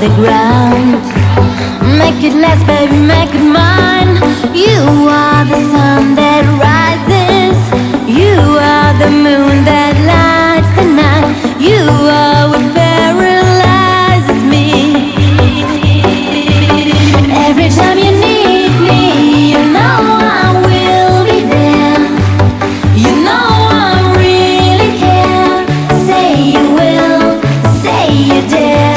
the ground. Make it last, baby, make it mine. You are the sun that rises. You are the moon that lights the night. You are what paralyzes me. Every time you need me, you know I will be there. You know I really care. Say you will, say you dare.